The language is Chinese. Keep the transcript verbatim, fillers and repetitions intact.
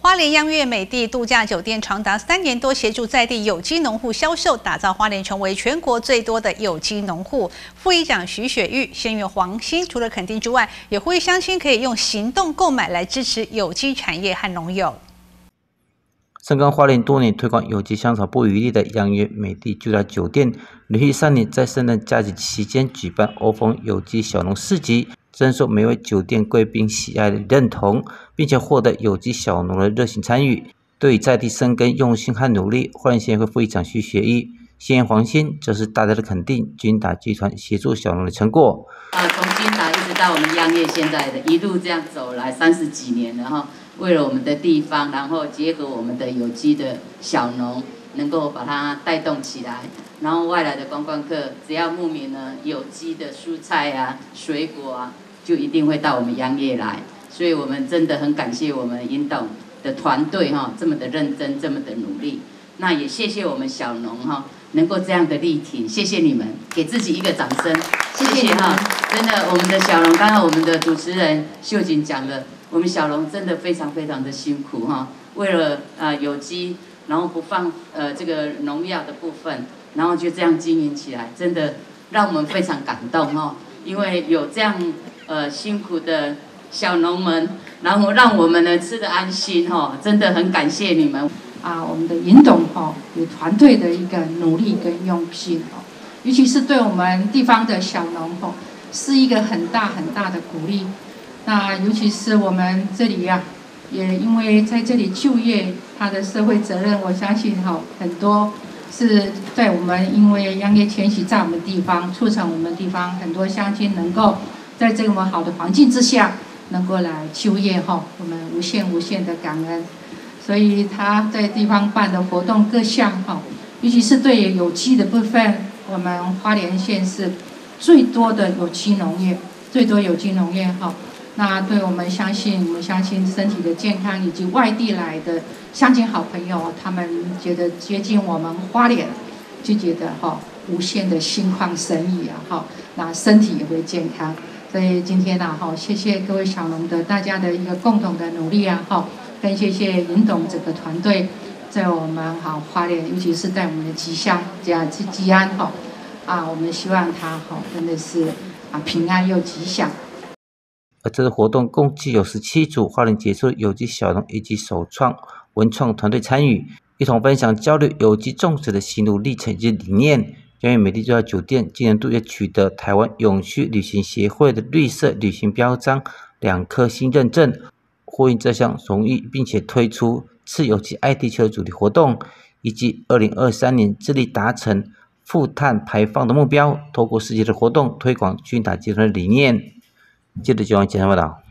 花莲央月美地度假酒店长达三年多，协助在地有机农户销售，打造花莲成为全国最多的有机农户。副议长徐雪玉、县员黄兴除了肯定之外，也呼吁乡亲可以用行动购买来支持有机产业和农友。 深耕花莲多年，推广有机香草不遗力的央月美地度假酒店，连续三年在圣诞假期期间举办欧风有机小农市集。 深受每位酒店贵宾喜爱的认同，并且获得有机小农的热情参与，对在地生根用心和努力。花莲县会副议长徐学义、县员黄兴则是大家的肯定，君达集团协助小农的成果。 啊，从君达一直到我们央业现在的一路这样走来三十几年了哈，为了我们的地方，然后结合我们的有机的小农，能够把它带动起来。 然后外来的观光客，只要慕名呢有机的蔬菜啊、水果啊，就一定会到我们央业来。所以我们真的很感谢我们引导的团队哈，这么的认真，这么的努力。那也谢谢我们小农哈，能够这样的力挺，谢谢你们，给自己一个掌声，谢谢哈。真的，我们的小农，刚刚我们的主持人秀锦讲的，我们小农真的非常非常的辛苦哈，为了呃有机，然后不放呃这个农药的部分。 然后就这样经营起来，真的让我们非常感动哦。因为有这样呃辛苦的小农们，然后让我们呢吃得安心哦，真的很感谢你们啊！我们的尹董哈有团队的一个努力跟用心哦，尤其是对我们地方的小农哦，是一个很大很大的鼓励。那尤其是我们这里呀、啊，也因为在这里就业，他的社会责任，我相信哈很多。 是在我们因为央业迁徙在我们地方，促成我们地方很多乡亲能够在这么好的环境之下，能够来就业哈，我们无限无限的感恩。所以他在地方办的活动各项哈，尤其是对有机的部分，我们花莲县是最多的有机农业，最多有机农业哈。 那对我们相信，我们相信身体的健康，以及外地来的乡亲好朋友，他们觉得接近我们花莲，就觉得哈无限的心旷神怡啊哈，那身体也会健康。所以今天呢哈，谢谢各位小农的大家的一个共同的努力啊哈，更谢谢尹董整个团队，在我们好花莲，尤其是在我们的吉乡这样吉吉安哈啊，我们希望他哈真的是啊平安又吉祥。 而这次活动共计有十七组花莲杰出有机小农以及首创文创团队参与，一同分享交流有机种植的心路历程以及理念。央月美地度假酒店今年度也取得台湾永续旅行协会的绿色旅行标章两颗星认证，呼应这项荣誉，并且推出次有机爱地球的主题活动，以及二零二三年致力达成负碳排放的目标，透过世界的活动推广君达集团的理念。接着就往简单报道。